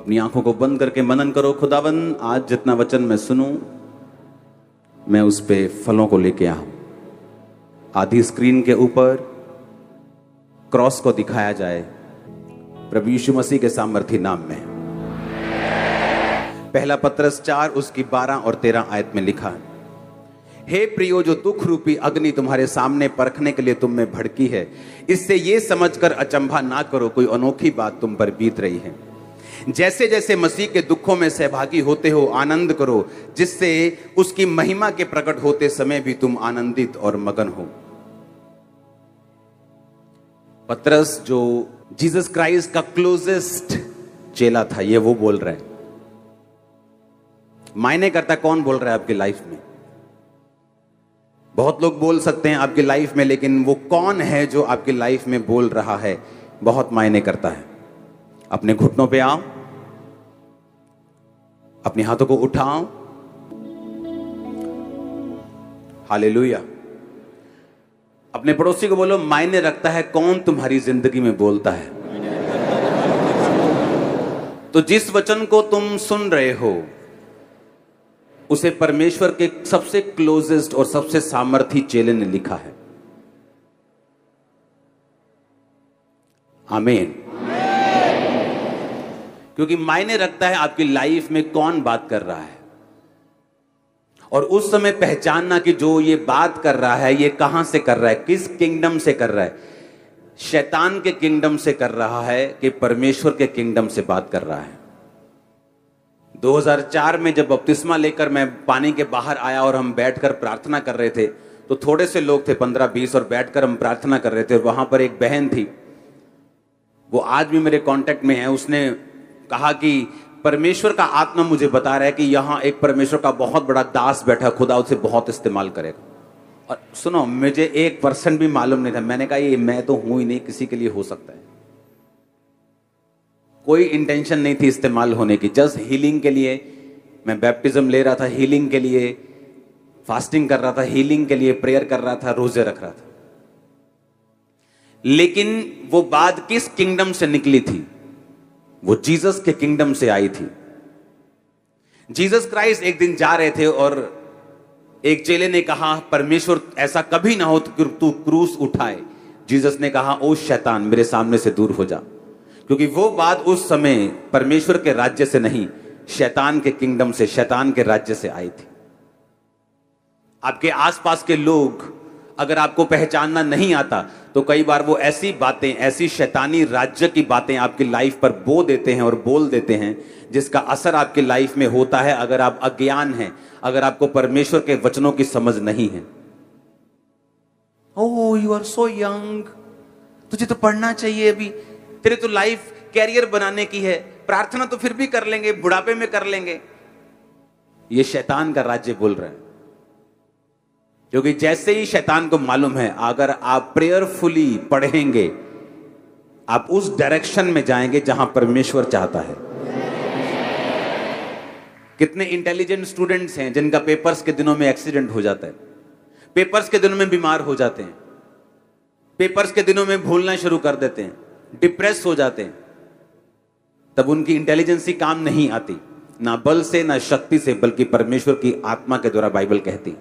अपनी आंखों को बंद करके मनन करो। खुदावन, आज जितना वचन मैं सुनूं, मैं उस पे फलों को लेके आऊं। आधी स्क्रीन के ऊपर क्रॉस को दिखाया जाए प्रभु यीशु मसीह के सामर्थी नाम में। पहला पत्रस 4 उसकी 12 और 13 आयत में लिखा है, हे प्रियो, जो दुख रूपी अग्नि तुम्हारे सामने परखने के लिए तुम में भड़की है, इससे ये समझकर अचंभा ना करो कोई अनोखी बात तुम पर बीत रही है। जैसे जैसे मसीह के दुखों में सहभागी होते हो आनंद करो, जिससे उसकी महिमा के प्रकट होते समय भी तुम आनंदित और मगन हो। पतरस जो जीसस क्राइस्ट का क्लोजेस्ट चेला था, ये वो बोल रहा है। मायने करता कौन बोल रहा है आपकी लाइफ में? बहुत लोग बोल सकते हैं आपकी लाइफ में, लेकिन वो कौन है जो आपकी लाइफ में बोल रहा है, बहुत मायने करता है। अपने घुटनों पे आओ, अपने हाथों को उठाओ। हालेलुया। अपने पड़ोसी को बोलो, मायने रखता है कौन तुम्हारी जिंदगी में बोलता है। तो जिस वचन को तुम सुन रहे हो, उसे परमेश्वर के सबसे क्लोजेस्ट और सबसे सामर्थी चेले ने लिखा है। आमीन। क्योंकि मायने रखता है आपकी लाइफ में कौन बात कर रहा है, और उस समय पहचानना कि जो ये बात कर रहा है ये कहां से कर रहा है, किस किंगडम से कर रहा है। शैतान के किंगडम से कर रहा है कि परमेश्वर के किंगडम से बात कर रहा है। 2004 में जब बपतिस्मा लेकर मैं पानी के बाहर आया और हम बैठकर प्रार्थना कर रहे थे, तो थोड़े से लोग थे, 15-20, और बैठकर हम प्रार्थना कर रहे थे। और वहां पर एक बहन थी, वो आज भी मेरे कांटेक्ट में है। उसने कहा कि परमेश्वर का आत्मा मुझे बता रहा है कि यहां एक परमेश्वर का बहुत बड़ा दास बैठा, खुदा उसे बहुत इस्तेमाल करेगा। और सुनो, मुझे 1% भी मालूम नहीं था। मैंने कहा ये मैं तो हूं ही नहीं, किसी के लिए हो सकता है। कोई इंटेंशन नहीं थी इस्तेमाल होने की, जस्ट हीलिंग के लिए मैं बैप्टिज्म ले रहा था, हीलिंग के लिए फास्टिंग कर रहा था, हीलिंग के लिए प्रेयर कर रहा था, रोजे रख रहा था। लेकिन वो बात किस किंगडम से निकली थी? वो जीसस के किंगडम से आई थी। जीसस क्राइस्ट एक दिन जा रहे थे और एक चेले ने कहा, परमेश्वर ऐसा कभी ना हो कि तू क्रूस उठाए। जीसस ने कहा, ओ शैतान, मेरे सामने से दूर हो जा। क्योंकि वो बात उस समय परमेश्वर के राज्य से नहीं, शैतान के किंगडम से, शैतान के राज्य से आई थी। आपके आसपास के लोग अगर आपको पहचानना नहीं आता, तो कई बार वो ऐसी बातें, ऐसी शैतानी राज्य की बातें आपकी लाइफ पर बो देते हैं और बोल देते हैं, जिसका असर आपकी लाइफ में होता है अगर आप अज्ञान हैं, अगर आपको परमेश्वर के वचनों की समझ नहीं है। Oh, you are so young, तुझे तो पढ़ना चाहिए अभी, तेरे तो लाइफ कैरियर बनाने की है, प्रार्थना तो फिर भी कर लेंगे, बुढ़ापे में कर लेंगे। ये शैतान का राज्य बोल रहा है। क्योंकि जैसे ही शैतान को मालूम है, अगर आप प्रेयरफुली पढ़ेंगे, आप उस डायरेक्शन में जाएंगे जहां परमेश्वर चाहता है। कितने इंटेलिजेंट स्टूडेंट्स हैं जिनका पेपर्स के दिनों में एक्सीडेंट हो जाता है, पेपर्स के दिनों में बीमार हो जाते हैं, पेपर्स के दिनों में भूलना शुरू कर देते हैं, डिप्रेस हो जाते हैं। तब उनकी इंटेलिजेंसी काम नहीं आती, ना बल से ना शक्ति से, बल्कि परमेश्वर की आत्मा के द्वारा, बाइबल कहती।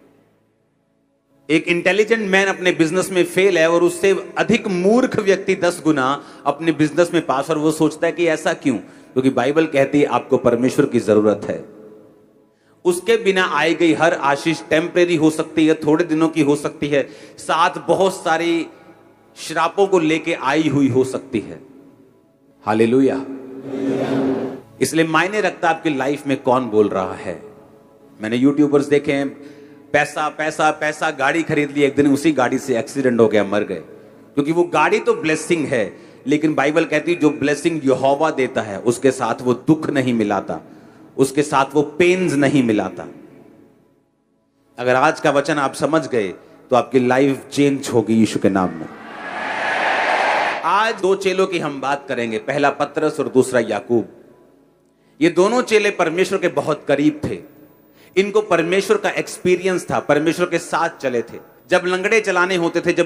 एक इंटेलिजेंट मैन अपने बिजनेस में फेल है और उससे अधिक मूर्ख व्यक्ति 10 गुना अपने बिजनेस में पास, और वो सोचता है कि ऐसा क्यों? क्योंकि बाइबल कहती है आपको परमेश्वर की जरूरत है। उसके बिना आई गई हर आशीष टेम्परेरी हो सकती है, थोड़े दिनों की हो सकती है, साथ बहुत सारी श्रापों को लेके आई हुई हो सकती है। हालेलुया। इसलिए मायने रखता आपकी लाइफ में कौन बोल रहा है। मैंने यूट्यूबर्स देखे हैं, पैसा पैसा पैसा, गाड़ी खरीद ली, एक दिन उसी गाड़ी से एक्सीडेंट हो गया, मर गए। क्योंकि वो गाड़ी तो ब्लेसिंग है, लेकिन बाइबल कहती है जो ब्लेसिंग यहोवा देता है उसके साथ वो दुख नहीं मिलाता, उसके साथ वो पेन्स नहीं मिलाता। अगर आज का वचन आप समझ गए तो आपकी लाइफ चेंज होगी यीशु के नाम में। आज 2 चेलों की हम बात करेंगे, पहला पतरस और दूसरा याकूब। ये दोनों चेले परमेश्वर के बहुत करीब थे। इनको परमेश्वर का एक्सपीरियंस था, परमेश्वर के साथ चले थे। जब लंगड़े चलाने होते थे, जब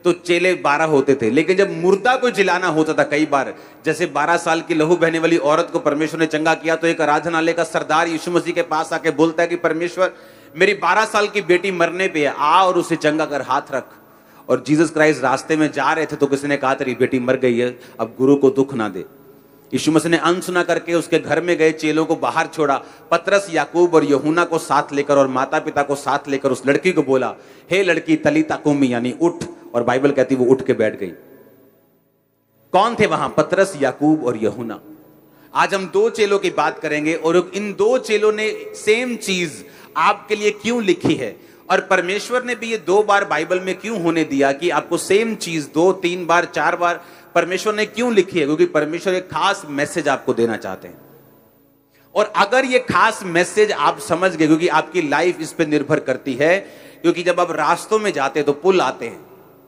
तो चेले 12 होते थे। लेकिन जब मुर्दा को जिलाना होता था, कई बार जैसे 12 साल की लहू बहने वाली औरत को परमेश्वर ने चंगा किया, तो एक आराधनालय का सरदार यीशु मसीह के पास आके बोलता है कि परमेश्वर, मेरी 12 साल की बेटी मरने पे है, आ और उसे चंगा कर, हाथ रख। और जीसस क्राइस्ट रास्ते में जा रहे थे तो किसी ने कहा तेरी बेटी मर गई है, अब गुरु को दुख ना दे। यीशु मसीह ने अनसुना करके उसके घर में गए, चेलों को बाहर छोड़ा, पतरस, याकूब और यूहन्ना को साथ लेकर और माता पिता को साथ लेकर उस लड़की को बोला, हे लड़की तलीता कुमी, यानी उठ। और बाइबल कहती वो उठ के बैठ गई। कौन थे वहां? पतरस, याकूब और यूहन्ना। आज हम 2 चेलों की बात करेंगे और इन 2 चेलों ने सेम चीज आपके लिए क्यों लिखी है, और परमेश्वर ने भी ये 2 बार बाइबल में क्यों होने दिया कि आपको सेम चीज 2, 3 बार, 4 बार परमेश्वर ने क्यों लिखी है? क्योंकि परमेश्वर एक खास मैसेज आपको देना चाहते हैं। और अगर ये खास मैसेज आप समझ गए, क्योंकि आपकी लाइफ इस पे निर्भर करती है, क्योंकि जब आप रास्तों में जाते हैं तो पुल आते हैं।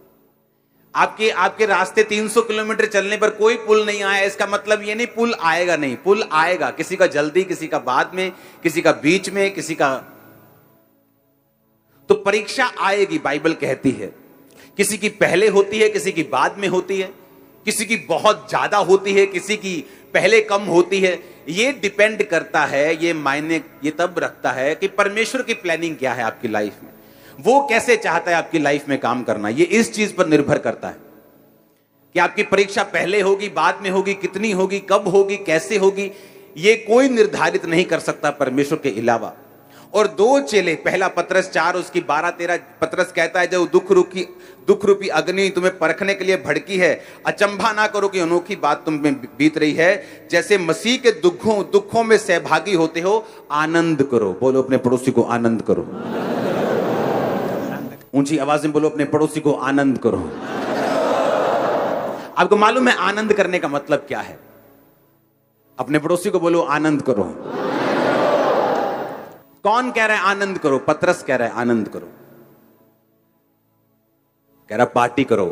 आपके रास्ते 300 किलोमीटर चलने पर कोई पुल नहीं आया, इसका मतलब ये नहीं पुल आएगा नहीं, पुल आएगा। किसी का जल्दी, किसी का बाद में, किसी का बीच में, किसी का। तो परीक्षा आएगी, बाइबल कहती है। किसी की पहले होती है, किसी की बाद में होती है, किसी की बहुत ज्यादा होती है, किसी की पहले कम होती है। ये डिपेंड करता है, ये मायने ये तब रखता है कि परमेश्वर की प्लानिंग क्या है आपकी लाइफ में, वो कैसे चाहता है आपकी लाइफ में काम करना। ये इस चीज पर निर्भर करता है कि आपकी परीक्षा पहले होगी, बाद में होगी, कितनी होगी, कब होगी, कैसे होगी, ये कोई निर्धारित नहीं कर सकता परमेश्वर के अलावा। और 2 चेले, पहला पतरस 4 उसकी 12-13, पतरस कहता है जब दुख रूपी अग्नि तुम्हें परखने के लिए भड़की है, अचंभा ना करो कि अनोखी बात तुम में बीत रही है, जैसे मसीह के दुखों में सहभागी होते हो, आनंद करो। बोलो अपने पड़ोसी को आनंद करो। ऊंची आवाज में बोलो अपने पड़ोसी को आनंद करो। आपको मालूम है आनंद करने का मतलब क्या है? अपने पड़ोसी को बोलो आनंद करो। कौन कह रहा है आनंद करो? पतरस कह रहा है आनंद करो, कह रहा पार्टी करो,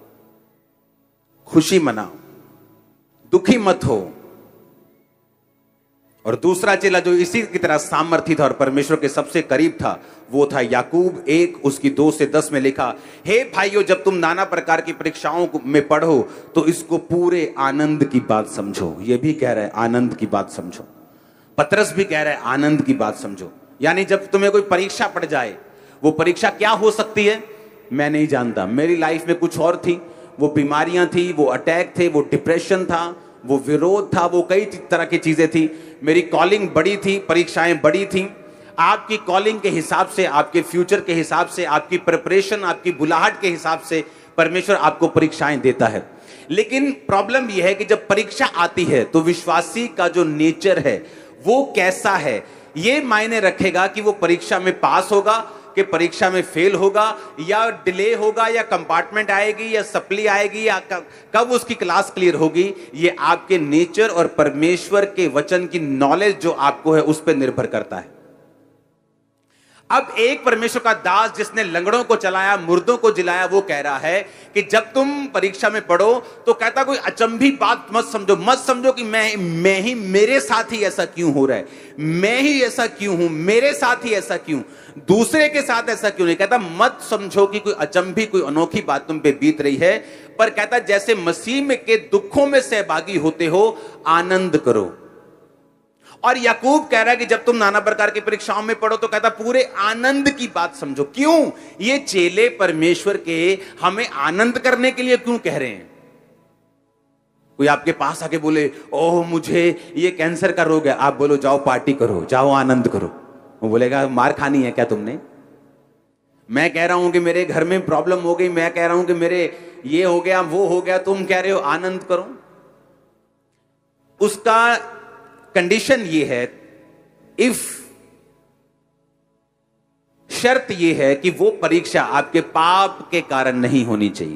खुशी मनाओ, दुखी मत हो। और दूसरा चेला जो इसी की तरह सामर्थी था और परमेश्वर के सबसे करीब था, वो था याकूब 1 उसकी 2 से 10 में लिखा, हे भाइयों, जब तुम नाना प्रकार की परीक्षाओं में पढ़ो तो इसको पूरे आनंद की बात समझो। ये भी कह रहा है आनंद की बात समझो, पतरस भी कह रहा है आनंद की बात समझो। यानी जब तुम्हें कोई परीक्षा पड़ जाए, वो परीक्षा क्या हो सकती है मैं नहीं जानता। मेरी लाइफ में कुछ और थी, वो बीमारियां थी, वो अटैक थे, वो डिप्रेशन था, वो विरोध था, वो कई तरह की चीजें थी। मेरी कॉलिंग बड़ी थी, परीक्षाएं बड़ी थी। आपकी कॉलिंग के हिसाब से, आपके फ्यूचर के हिसाब से, आपकी प्रिपरेशन, आपकी बुलाहट के हिसाब से परमेश्वर आपको परीक्षाएं देता है। लेकिन प्रॉब्लम यह है कि जब परीक्षा आती है तो विश्वासी का जो नेचर है वो कैसा है, ये मायने रखेगा कि वो परीक्षा में पास होगा कि परीक्षा में फेल होगा, या डिले होगा, या कंपार्टमेंट आएगी, या सप्ली आएगी, या कब उसकी क्लास क्लियर होगी। ये आपके नेचर और परमेश्वर के वचन की नॉलेज जो आपको है उस पर निर्भर करता है। अब एक परमेश्वर का दास जिसने लंगड़ों को चलाया, मुर्दों को जिलाया, वो कह रहा है कि जब तुम परीक्षा में पढ़ो तो कहता कोई अचंभी बात मत समझो कि मैं ही, मेरे साथ ही ऐसा क्यों हो रहा है, मैं ही ऐसा क्यों हूं, मेरे साथ ही ऐसा क्यों, दूसरे के साथ ऐसा क्यों नहीं। कहता मत समझो कि कोई अचंभी, कोई अनोखी बात तुम पे बीत रही है, पर कहता जैसे मसीह में के दुखों में सहभागी होते हो, आनंद करो। और याकूब कह रहा है कि जब तुम नाना प्रकार की परीक्षाओं में पढ़ो तो कहता पूरे आनंद की बात समझो। क्यों? ये चेले परमेश्वर के हमें आनंद करने के लिए क्यों कह रहे हैं? कोई आपके पास आके बोले ओह मुझे ये कैंसर का रोग है, आप बोलो जाओ पार्टी करो, जाओ आनंद करो, वो बोलेगा मार खानी है क्या तुमने? मैं कह रहा हूं कि मेरे घर में प्रॉब्लम हो गई, मैं कह रहा हूं कि मेरे ये हो गया, वो हो गया, तुम कह रहे हो आनंद करो। उसका कंडीशन ये है, इफ शर्त ये है कि वो परीक्षा आपके पाप के कारण नहीं होनी चाहिए।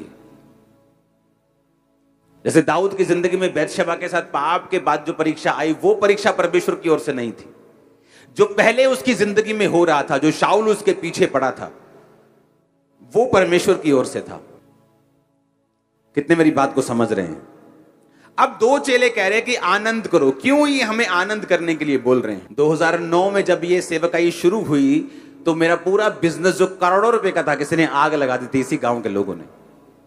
जैसे दाऊद की जिंदगी में बैतशेबा के साथ पाप के बाद जो परीक्षा आई, वो परीक्षा परमेश्वर की ओर से नहीं थी। जो पहले उसकी जिंदगी में हो रहा था, जो शाऊल उसके पीछे पड़ा था, वो परमेश्वर की ओर से था। कितने मेरी बात को समझ रहे हैं? अब 2 चेले कह रहे हैं कि आनंद करो। क्यों ये हमें आनंद करने के लिए बोल रहे हैं? 2009 में जब ये सेवकाई शुरू हुई तो मेरा पूरा बिजनेस जो करोड़ों रुपए का था, किसी ने आग लगा दी थी इसी गांव के लोगों ने।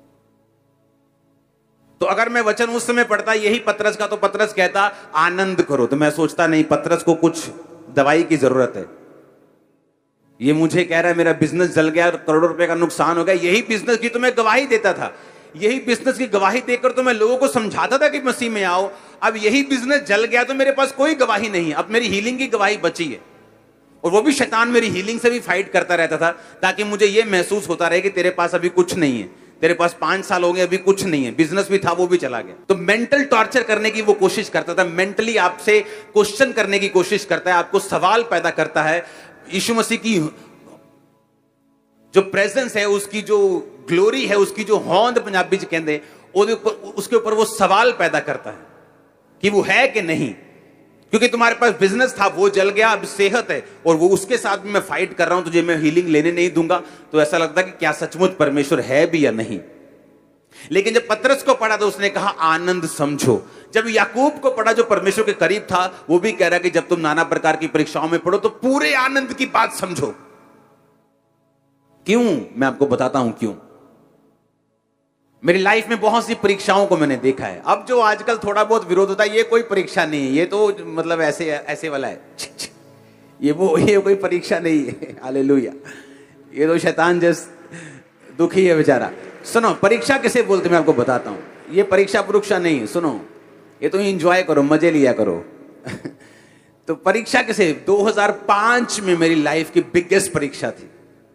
तो अगर मैं वचन उस समय पढ़ता यही पतरस का, तो पतरस कहता आनंद करो, तो मैं सोचता नहीं, पतरस को कुछ दवाई की जरूरत है। ये मुझे कह रहा है मेरा बिजनेस जल गया, करोड़ों रुपए का नुकसान हो गया, यही बिजनेस की तो मैं गवाही देता था, यही बिजनेस की गवाही देकर तो मैं लोगों को समझाता था कि मसीह में आओ। अब यही बिजनेस जल गया तो मेरे पास कोई गवाही नहीं, अब मेरी हीलिंग की गवाही बची है। और वो भी शैतान मेरी हीलिंग से भी फाइट करता रहता था, ताकि मुझे ये महसूस होता रहे कि तेरे पास अभी कुछ नहीं है, तेरे पास 5 साल हो गए अभी कुछ नहीं है, बिजनेस भी था वो भी चला गया। तो मेंटल टॉर्चर करने की वो कोशिश करता था, मेंटली आपसे क्वेश्चन करने की कोशिश करता है, आपको सवाल पैदा करता है। यीशु मसीह की जो प्रेजेंस है, उसकी जो ग्लोरी है, उसकी जो होंद पंजाबी च कहते, उसके ऊपर वो सवाल पैदा करता है कि वो है कि नहीं, क्योंकि तुम्हारे पास बिजनेस था वो जल गया, अब सेहत है और वो उसके साथ भी मैं फाइट कर रहा हूं, तुझे मैं हीलिंग लेने नहीं दूंगा। तो ऐसा लगता कि क्या सचमुच परमेश्वर है भी या नहीं। लेकिन जब पतरस को पढ़ा तो उसने कहा आनंद समझो। जब याकूब को पढ़ा जो परमेश्वर के करीब था, वो भी कह रहा कि जब तुम नाना प्रकार की परीक्षाओं में पढ़ो तो पूरे आनंद की बात समझो। क्यों? मैं आपको बताता हूं क्यों। मेरी लाइफ में बहुत सी परीक्षाओं को मैंने देखा है। अब जो आजकल थोड़ा बहुत विरोध होता है, ये कोई परीक्षा नहीं है, ये तो मतलब ऐसे ऐसे वाला है, ये कोई परीक्षा नहीं है। हालेलुया। ये तो शैतान जैसे दुखी है बेचारा। सुनो, परीक्षा किसे बोलते मैं आपको बताता हूं। ये परीक्षा परीक्षा नहीं, सुनो, ये तो एंजॉय करो, मजे लिया करो। तो परीक्षा किसे? 2005 में मेरी लाइफ की बिगेस्ट परीक्षा थी।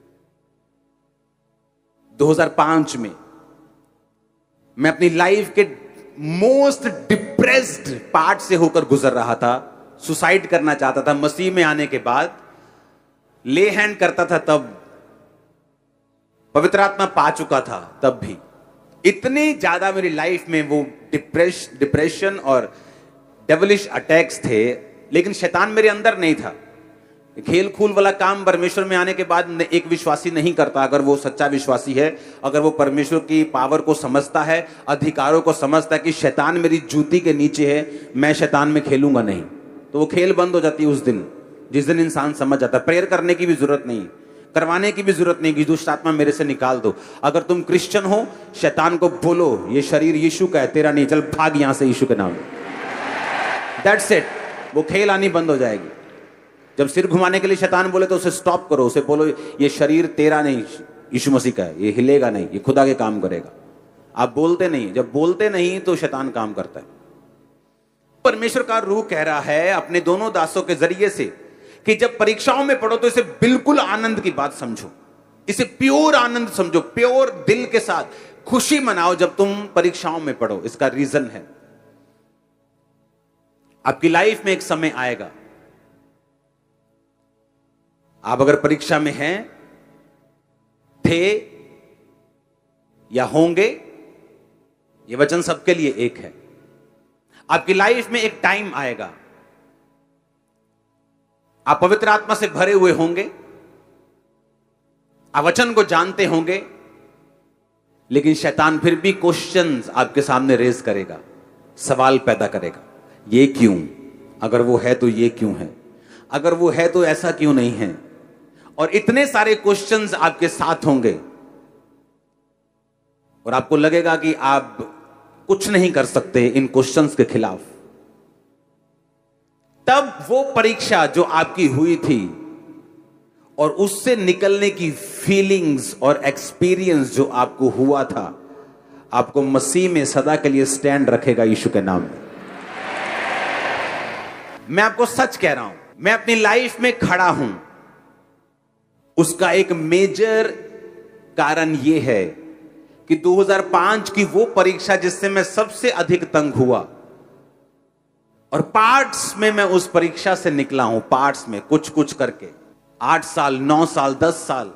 2005 में मैं अपनी लाइफ के मोस्ट डिप्रेस्ड पार्ट से होकर गुजर रहा था। सुसाइड करना चाहता था। मसीह में आने के बाद ले हैंड करता था, तब पवित्र आत्मा पा चुका था, तब भी इतनी ज्यादा मेरी लाइफ में वो डिप्रेशन और डेविलिश अटैक्स थे। लेकिन शैतान मेरे अंदर नहीं था। खेल खूल वाला काम परमेश्वर में आने के बाद एक विश्वासी नहीं करता। अगर वो सच्चा विश्वासी है, अगर वो परमेश्वर की पावर को समझता है, अधिकारों को समझता है कि शैतान मेरी जूती के नीचे है, मैं शैतान में खेलूंगा नहीं, तो वो खेल बंद हो जाती है उस दिन, जिस दिन इंसान समझ जाता है। प्रेयर करने की भी जरूरत नहीं, करवाने की भी जरूरत नहीं कि दुष्ट आत्मा मेरे से निकाल दो। अगर तुम क्रिश्चियन हो, शैतान को बोलो ये शरीर यीशु का है, तेरा नहीं, चल भाग यहां से यीशु के नाम में। That's it. वो खेल आनी बंद हो जाएगी। जब सिर घुमाने के लिए शैतान बोले तो उसे स्टॉप करो, उसे बोलो ये शरीर तेरा नहीं, यीशु मसीह का है, ये हिलेगा नहीं, ये खुदा के काम करेगा। आप बोलते नहीं, जब बोलते नहीं तो शैतान काम करता है। परमेश्वर का रूह कह रहा है अपने दोनों दासों के जरिए से कि जब परीक्षाओं में पढ़ो तो इसे बिल्कुल आनंद की बात समझो, इसे प्योर आनंद समझो, प्योर दिल के साथ खुशी मनाओ जब तुम परीक्षाओं में पढ़ो। इसका रीजन है, आपकी लाइफ में एक समय आएगा, आप अगर परीक्षा में हैं, थे या होंगे, यह वचन सबके लिए एक है। आपकी लाइफ में एक टाइम आएगा, आप पवित्र आत्मा से भरे हुए होंगे, आप वचन को जानते होंगे, लेकिन शैतान फिर भी क्वेश्चंस आपके सामने रेज करेगा, सवाल पैदा करेगा। ये क्यों? अगर वो है तो ये क्यों है? अगर वो है तो ऐसा क्यों नहीं है? और इतने सारे क्वेश्चंस आपके साथ होंगे और आपको लगेगा कि आप कुछ नहीं कर सकते इन क्वेश्चंस के खिलाफ। तब वो परीक्षा जो आपकी हुई थी और उससे निकलने की फीलिंग्स और एक्सपीरियंस जो आपको हुआ था, आपको मसीह में सदा के लिए स्टैंड रखेगा यीशु के नाम में। मैं आपको सच कह रहा हूं, मैं अपनी लाइफ में खड़ा हूं, उसका एक मेजर कारण यह है कि 2005 की वो परीक्षा जिससे मैं सबसे अधिक तंग हुआ, और पार्ट्स में मैं उस परीक्षा से निकला हूं, पार्ट्स में कुछ कुछ करके 8 साल, 9 साल, 10 साल।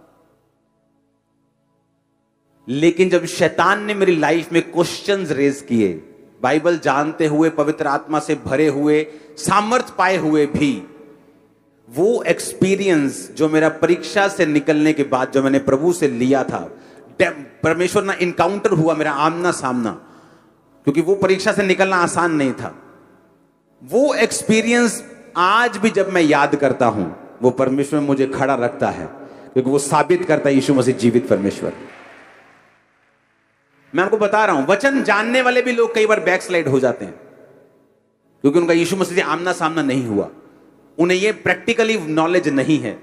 लेकिन जब शैतान ने मेरी लाइफ में क्वेश्चंस रेज किए, बाइबल जानते हुए, पवित्र आत्मा से भरे हुए, सामर्थ पाए हुए भी, वो एक्सपीरियंस जो मेरा परीक्षा से निकलने के बाद जो मैंने प्रभु से लिया था, परमेश्वर ना इनकाउंटर हुआ मेरा आमना सामना, क्योंकि वो परीक्षा से निकलना आसान नहीं था। वो एक्सपीरियंस आज भी जब मैं याद करता हूं, वो परमेश्वर मुझे खड़ा रखता है, क्योंकि वो साबित करता है यीशु मसीह जीवित परमेश्वर। मैं आपको बता रहा हूं, वचन जानने वाले भी लोग कई बार बैकस्लाइड हो जाते हैं, क्योंकि उनका यीशु मसीह से आमना सामना नहीं हुआ, उन्हें यह प्रैक्टिकली नॉलेज नहीं है।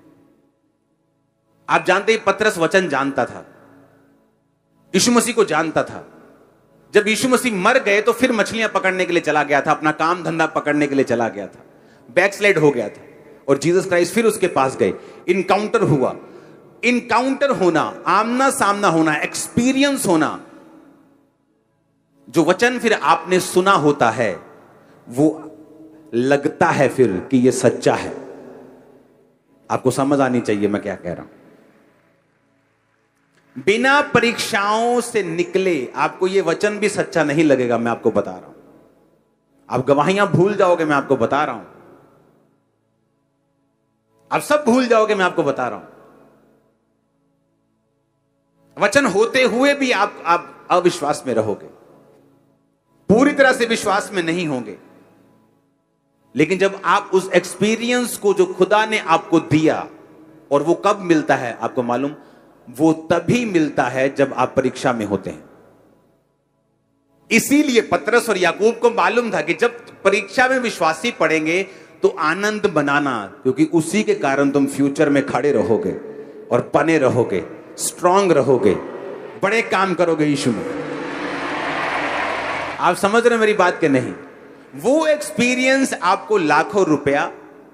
आप जानते हैं पतरस वचन जानता था, यीशु मसीह को जानता था। जब यीशु मसीह मर गए तो फिर मछलियां पकड़ने के लिए चला गया था, अपना काम धंधा पकड़ने के लिए चला गया था, बैकस्लाइड हो गया था, और जीसस क्राइस्ट फिर उसके पास गए, इनकाउंटर हुआ। इनकाउंटर होना, आमना सामना होना, एक्सपीरियंस होना, जो वचन फिर आपने सुना होता है वो लगता है फिर कि ये सच्चा है। आपको समझ आनी चाहिए मैं क्या कह रहा हूं। बिना परीक्षाओं से निकले आपको ये वचन भी सच्चा नहीं लगेगा, मैं आपको बता रहा हूं। आप गवाहियां भूल जाओगे, मैं आपको बता रहा हूं। आप सब भूल जाओगे, मैं आपको बता रहा हूं। वचन होते हुए भी आप अविश्वास में रहोगे, पूरी तरह से विश्वास में नहीं होंगे। लेकिन जब आप उस एक्सपीरियंस को जो खुदा ने आपको दिया, और वो कब मिलता है आपको मालूम, वो तभी मिलता है जब आप परीक्षा में होते हैं। इसीलिए पतरस और याकूब को मालूम था कि जब परीक्षा में विश्वासी पड़ेंगे तो आनंद बनाना, क्योंकि उसी के कारण तुम फ्यूचर में खड़े रहोगे और बने रहोगे, स्ट्रांग रहोगे, बड़े काम करोगे यीशु में। आप समझ रहे हो मेरी बात के नहीं? वो एक्सपीरियंस आपको लाखों रुपया,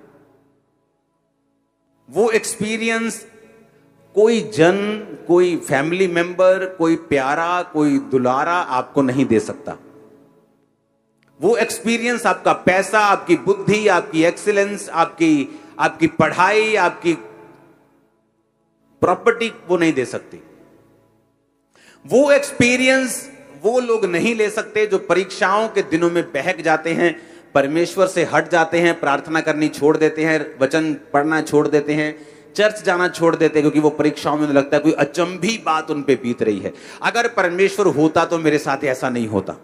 वो एक्सपीरियंस कोई जन, कोई फैमिली मेंबर, कोई प्यारा, कोई दुलारा आपको नहीं दे सकता। वो एक्सपीरियंस आपका पैसा, आपकी बुद्धि, आपकी एक्सीलेंस, आपकी पढ़ाई, आपकी प्रॉपर्टी वो नहीं दे सकती। वो एक्सपीरियंस वो लोग नहीं ले सकते जो परीक्षाओं के दिनों में बहक जाते हैं, परमेश्वर से हट जाते हैं, प्रार्थना करनी छोड़ देते हैं, वचन पढ़ना छोड़ देते हैं, चर्च जाना छोड़ देते हैं, क्योंकि वो परीक्षाओं में लगता है कोई अचंभी बात उन पे बीत रही है। अगर परमेश्वर होता तो मेरे साथ ऐसा नहीं होता।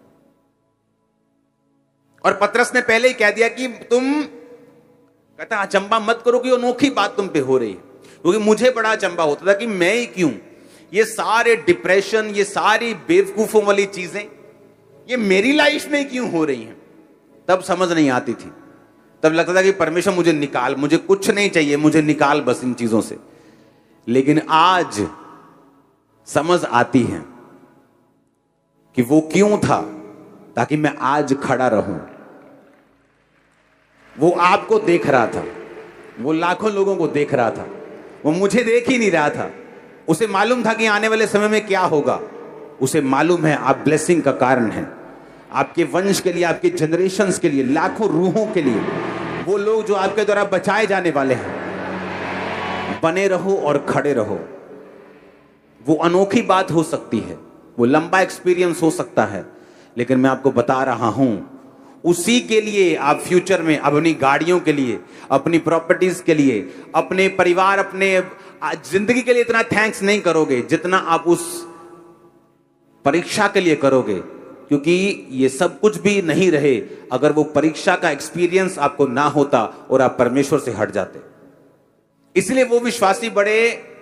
और पतरस ने पहले ही कह दिया कि तुम, कहता अचंबा मत करो कि अनोखी बात तुम पे हो रही है, क्योंकि मुझे बड़ा अचंबा होता था कि मैं ही क्यों, ये सारे डिप्रेशन, ये सारी बेवकूफों वाली चीजें ये मेरी लाइफ में क्यों हो रही हैं। तब समझ नहीं आती थी, तब लगता था कि परमेश्वर मुझे निकाल, मुझे कुछ नहीं चाहिए, मुझे निकाल बस इन चीजों से। लेकिन आज समझ आती है कि वो क्यों था, ताकि मैं आज खड़ा रहूं। वो आपको देख रहा था, वो लाखों लोगों को देख रहा था, वो मुझे देख ही नहीं रहा था। उसे मालूम था कि आने वाले समय में क्या होगा। उसे मालूम है आप ब्लेसिंग का कारण हैं, आपके वंश के लिए, आपके जनरेशंस के लिए, लाखों रूहों के लिए, वो लोग जो आपके द्वारा बचाए जाने वाले हैं। बने रहो और खड़े रहो। वो अनोखी बात हो सकती है, वो लंबा एक्सपीरियंस हो सकता है, लेकिन मैं आपको बता रहा हूं, उसी के लिए आप फ्यूचर में अपनी गाड़ियों के लिए, अपनी प्रॉपर्टीज के लिए, अपने परिवार, अपने जिंदगी के लिए इतना थैंक्स नहीं करोगे जितना आप उस परीक्षा के लिए करोगे। क्योंकि ये सब कुछ भी नहीं रहे अगर वो परीक्षा का एक्सपीरियंस आपको ना होता और आप परमेश्वर से हट जाते। इसलिए वो विश्वासी बड़े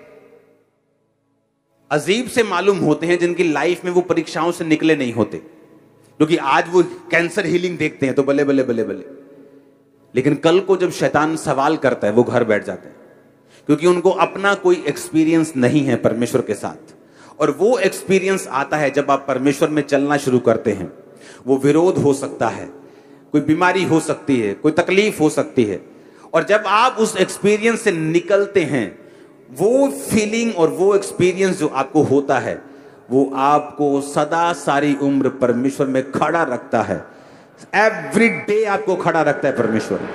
अजीब से मालूम होते हैं जिनकी लाइफ में वो परीक्षाओं से निकले नहीं होते। क्योंकि आज वो कैंसर हीलिंग देखते हैं तो बल्ले बल्ले बल्ले बल्ले, लेकिन कल को जब शैतान सवाल करता है वो घर बैठ जाते हैं, क्योंकि उनको अपना कोई एक्सपीरियंस नहीं है परमेश्वर के साथ। और वो एक्सपीरियंस आता है जब आप परमेश्वर में चलना शुरू करते हैं। वो विरोध हो सकता है, कोई बीमारी हो सकती है, कोई तकलीफ हो सकती है, और जब आप उस एक्सपीरियंस से निकलते हैं, वो फीलिंग और वो एक्सपीरियंस जो आपको होता है वो आपको सदा सारी उम्र परमेश्वर में खड़ा रखता है। एवरी डे आपको खड़ा रखता है परमेश्वर।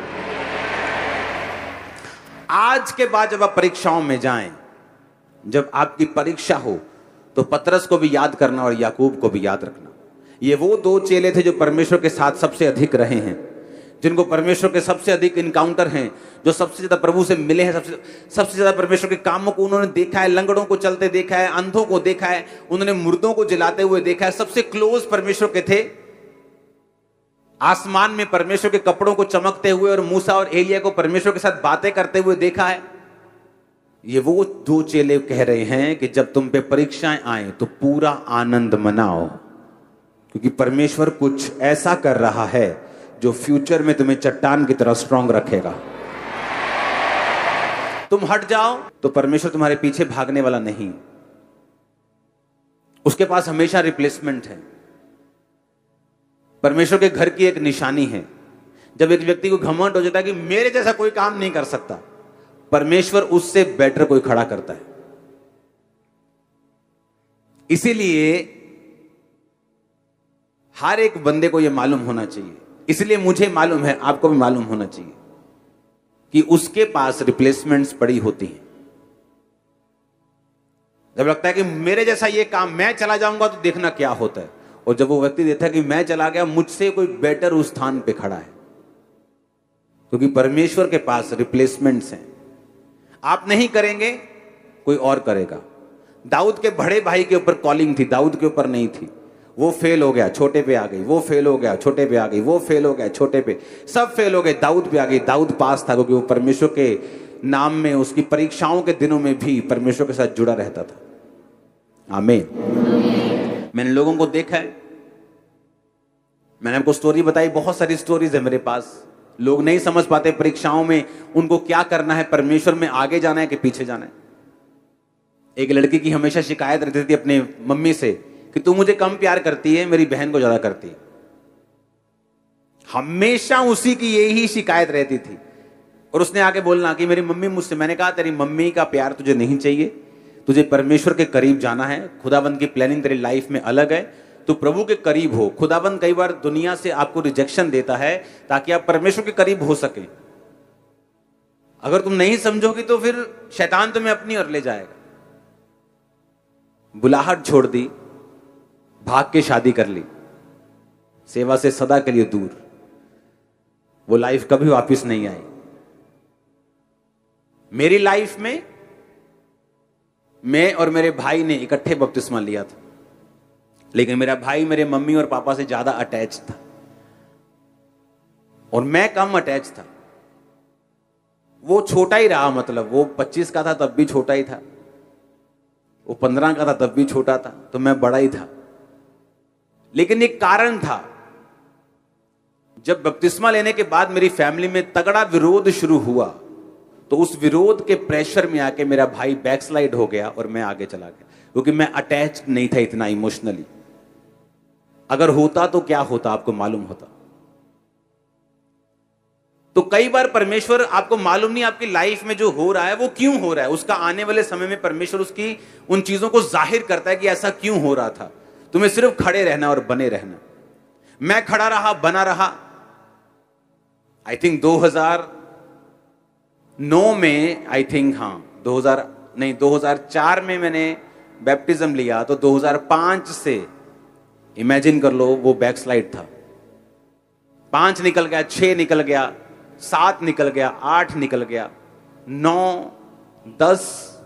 आज के बाद जब आप परीक्षाओं में जाएं, जब आपकी परीक्षा हो, तो पतरस को भी याद करना और याकूब को भी याद रखना। ये वो दो चेले थे जो परमेश्वर के साथ सबसे अधिक रहे हैं, जिनको परमेश्वर के सबसे अधिक इनकाउंटर हैं, जो सबसे ज्यादा प्रभु से मिले हैं, सबसे ज्यादा परमेश्वर के कामों को उन्होंने देखा है, लंगड़ों को चलते देखा है, अंधों को देखा है, उन्होंने मुर्दों को जलाते हुए देखा है, सबसे क्लोज परमेश्वर के थे। आसमान में परमेश्वर के कपड़ों को चमकते हुए और मूसा और एलिया को परमेश्वर के साथ बातें करते हुए देखा है। ये वो दो चेले कह रहे हैं कि जब तुम पे परीक्षाएं आए तो पूरा आनंद मनाओ, क्योंकि परमेश्वर कुछ ऐसा कर रहा है जो फ्यूचर में तुम्हें चट्टान की तरह स्ट्रांग रखेगा। तुम हट जाओ तो परमेश्वर तुम्हारे पीछे भागने वाला नहीं, उसके पास हमेशा रिप्लेसमेंट है। परमेश्वर के घर की एक निशानी है, जब एक व्यक्ति को घमंड हो जाता है कि मेरे जैसा कोई काम नहीं कर सकता, परमेश्वर उससे बेटर कोई खड़ा करता है। इसीलिए हर एक बंदे को यह मालूम होना चाहिए, इसलिए मुझे मालूम है, आपको भी मालूम होना चाहिए कि उसके पास रिप्लेसमेंट्स पड़ी होती हैं। जब लगता है कि मेरे जैसा ये काम मैं चला जाऊंगा तो देखना क्या होता है, और जब वो व्यक्ति देखता है कि मैं चला गया, मुझसे कोई बेटर उस स्थान पे खड़ा है, क्योंकि परमेश्वर के पास रिप्लेसमेंट्स हैं। आप नहीं करेंगे, कोई और करेगा। दाऊद के बड़े भाई के ऊपर कॉलिंग थी, दाऊद के ऊपर नहीं थी। वो फेल हो गया, छोटे पे आ गई, वो फेल हो गया, छोटे पे आ गई, वो फेल हो गया, छोटे पे, सब फेल हो गए, दाऊद पे आ गई। दाऊद पास था क्योंकि वो परमेश्वर के नाम में, उसकी परीक्षाओं के दिनों में भी परमेश्वर के साथ जुड़ा रहता था। आमीन। मैंने लोगों को देखा है, मैंने आपको स्टोरी बताई, बहुत सारी स्टोरीज है मेरे पास। लोग नहीं समझ पाते परीक्षाओं में उनको क्या करना है, परमेश्वर में आगे जाना है कि पीछे जाना है। एक लड़की की हमेशा शिकायत रहती थी अपने मम्मी से कि तू मुझे कम प्यार करती है, मेरी बहन को ज्यादा करती है। हमेशा उसी की यही शिकायत रहती थी, और उसने आके बोलना कि मेरी मम्मी मुझसे, मैंने कहा तेरी मम्मी का प्यार तुझे नहीं चाहिए, तुझे परमेश्वर के करीब जाना है। खुदाबंद की प्लानिंग तेरी लाइफ में अलग है, तू प्रभु के करीब हो। खुदाबंद कई बार दुनिया से आपको रिजेक्शन देता है ताकि आप परमेश्वर के करीब हो सके। अगर तुम नहीं समझोगे तो फिर शैतान तुम्हें अपनी ओर ले जाएगा। बुलाहट छोड़ दी, भाग के शादी कर ली, सेवा से सदा के लिए दूर, वो लाइफ कभी वापस नहीं आई। मेरी लाइफ में मैं और मेरे भाई ने इकट्ठे बपतिस्मा लिया था, लेकिन मेरा भाई मेरे मम्मी और पापा से ज्यादा अटैच था और मैं कम अटैच था। वो छोटा ही रहा, मतलब वो 25 का था तब भी छोटा ही था, वो 15 का था तब भी छोटा था, तो मैं बड़ा ही था। लेकिन एक कारण था, जब बपतिस्मा लेने के बाद मेरी फैमिली में तगड़ा विरोध शुरू हुआ, तो उस विरोध के प्रेशर में आके मेरा भाई बैकस्लाइड हो गया और मैं आगे चला गया, क्योंकि मैं अटैच नहीं था इतना इमोशनली। अगर होता तो क्या होता, आपको मालूम होता। तो कई बार परमेश्वर, आपको मालूम नहीं आपकी लाइफ में जो हो रहा है वो क्यों हो रहा है, उसका आने वाले समय में परमेश्वर उसकी उन चीजों को जाहिर करता है कि ऐसा क्यों हो रहा था। तुम्हें सिर्फ खड़े रहना और बने रहना। मैं खड़ा रहा, बना रहा। आई थिंक 2009 में, आई थिंक, हाँ 2004 में मैंने बैप्टिज्म लिया, तो 2005 से इमेजिन कर लो वो बैकस्लाइड था। 5 निकल गया, 6 निकल गया, 7 निकल गया, 8 निकल गया, 9, 10,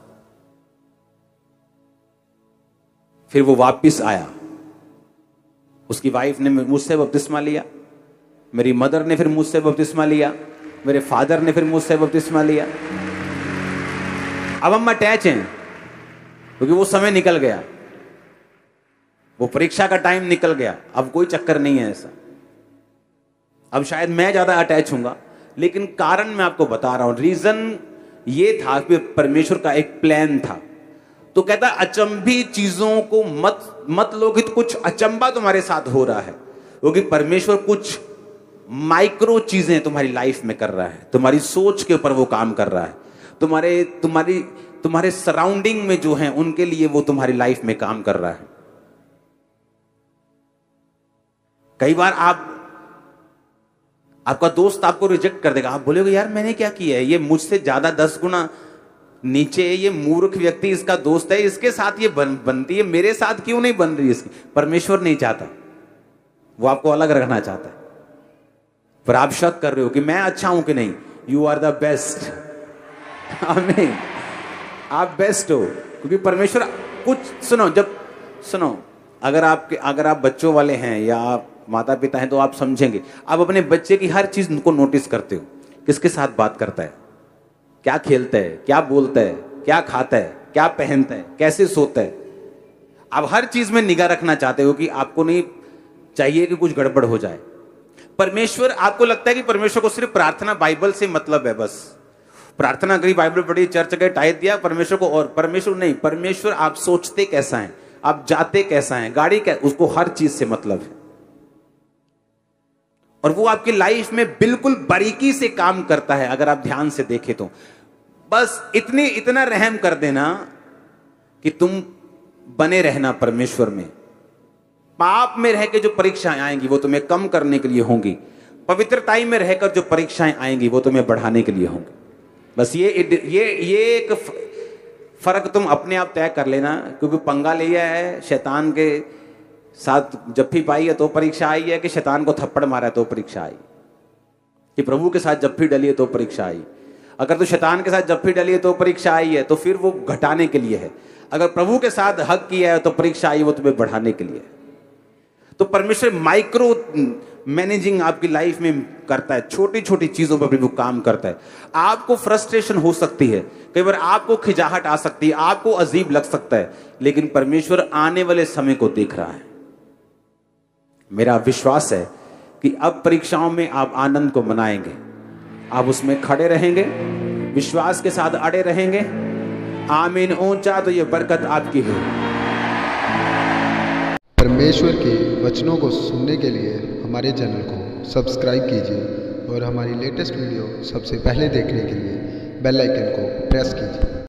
फिर वो वापिस आया। उसकी वाइफ ने मुझसे बपतिस्मा लिया, मेरी मदर ने फिर मुझसे बपतिस्मा लिया, मेरे फादर ने फिर मुझसे बपतिस्मा लिया। अब हम अटैच हैं क्योंकि वो समय निकल गया, वो परीक्षा का टाइम निकल गया। अब कोई चक्कर नहीं है ऐसा। अब शायद मैं ज्यादा अटैच हूंगा, लेकिन कारण मैं आपको बता रहा हूं। रीजन ये था कि परमेश्वर का एक प्लान था। तो कहता अचंभी चीजों को मत लो कि कुछ अचंबा तुम्हारे साथ हो रहा है, क्योंकि परमेश्वर कुछ माइक्रो चीजें तुम्हारी लाइफ में कर रहा है। तुम्हारी सोच के ऊपर वो काम कर रहा है, तुम्हारे सराउंडिंग में जो है उनके लिए वो तुम्हारी लाइफ में काम कर रहा है। कई बार आपका दोस्त आपको रिजेक्ट कर देगा, आप बोलोगे यार मैंने क्या किया है, ये मुझसे ज्यादा 10 गुना नीचे, ये मूर्ख व्यक्ति इसका दोस्त है, इसके साथ ये बनती है, मेरे साथ क्यों नहीं बन रही इसकी। परमेश्वर नहीं चाहता, वो आपको अलग रखना चाहता है। पर आप शक कर रहे हो कि मैं अच्छा हूं कि नहीं। You are the best. आमीन। आप बेस्ट हो, क्योंकि परमेश्वर कुछ, सुनो, अगर आप बच्चों वाले हैं या आप माता पिता हैं तो आप समझेंगे। आप अपने बच्चे की हर चीज को नोटिस करते हो, किसके साथ बात करता है, क्या खेलता है, क्या बोलता है, क्या खाता है, क्या पहनता है, कैसे सोता है। आप हर चीज में निगाह रखना चाहते हो कि आपको नहीं चाहिए कि कुछ गड़बड़ हो जाए। परमेश्वर, आपको लगता है कि परमेश्वर को सिर्फ प्रार्थना बाइबल से मतलब है, बस प्रार्थना करी, बाइबल पढ़ी, चर्च गए, टाइट दिया, परमेश्वर को। और परमेश्वर नहीं, परमेश्वर आप सोचते कैसा है, आप जाते कैसा है, गाड़ी क्या, उसको हर चीज से मतलब है। और वो आपकी लाइफ में बिल्कुल बारीकी से काम करता है। अगर आप ध्यान से देखें तो बस इतना रहम कर देना कि तुम बने रहना परमेश्वर में। पाप में रहकर जो परीक्षाएं आएंगी वो तुम्हें कम करने के लिए होंगी, पवित्रताई में रहकर जो परीक्षाएं आएंगी वो तुम्हें बढ़ाने के लिए होंगी। बस ये एक फर्क तुम अपने आप तय कर लेना, क्योंकि पंगा लिया है शैतान के साथ, जप्फी पाई है तो परीक्षा आई है, कि शैतान को थप्पड़ मारा है तो परीक्षा आई, कि प्रभु के साथ जप्फी डली है तो परीक्षा आई। अगर तो शैतान के साथ जप्फी डली है तो परीक्षा आई है, तो फिर वो घटाने के लिए है। अगर प्रभु के साथ हक किया है तो परीक्षा आई, वो तुम्हें बढ़ाने के लिए है। तो परमेश्वर माइक्रो मैनेजिंग आपकी लाइफ में करता है, छोटी छोटी चीजों पर प्रभु काम करता है। आपको फ्रस्ट्रेशन हो सकती है, कई बार आपको खिजाहट आ सकती है, आपको अजीब लग सकता है, लेकिन परमेश्वर आने वाले समय को देख रहा है। मेरा विश्वास है कि अब परीक्षाओं में आप आनंद को मनाएंगे, आप उसमें खड़े रहेंगे, विश्वास के साथ अड़े रहेंगे। आमीन ऊंचा तो ये बरकत आपकी है। परमेश्वर के वचनों को सुनने के लिए हमारे चैनल को सब्सक्राइब कीजिए और हमारी लेटेस्ट वीडियो सबसे पहले देखने के लिए बेल आइकन को प्रेस कीजिए।